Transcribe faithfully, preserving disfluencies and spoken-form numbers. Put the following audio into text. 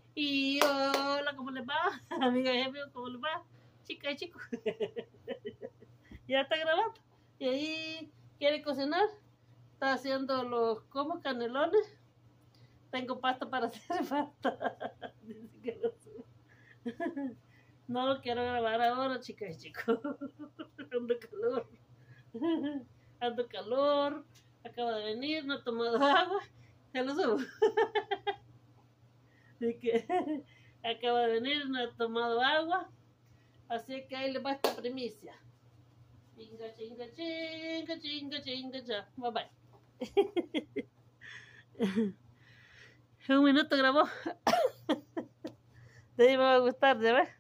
Y hola, ¿cómo les va? Amigas y amigos, ¿cómo les va? Chicas y chicos. Ya está grabando. Y ahí quiere cocinar. Está haciendo los como canelones. Tengo pasta para hacer pasta. Dice que no sube. No quiero grabar ahora, chicas y chicos. Ando calor. Ando calor. Acaba de venir, no he tomado agua. Se lo subo. Así que acaba de venir, no he tomado agua. Así que ahí le va esta primicia. Chinga, chinga, chinga, chinga, chinga, ya. Bye bye. Un minuto grabó. De ahí me va a gustar, ¿ya ves?